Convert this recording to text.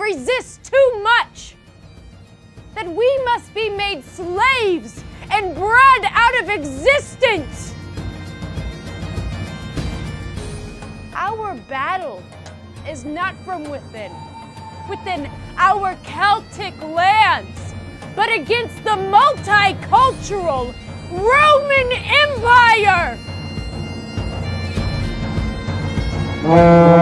resist too much, that we must be made slaves and bred out of existence. Our battle is not from within our Celtic lands, but against the multicultural Roman Empire.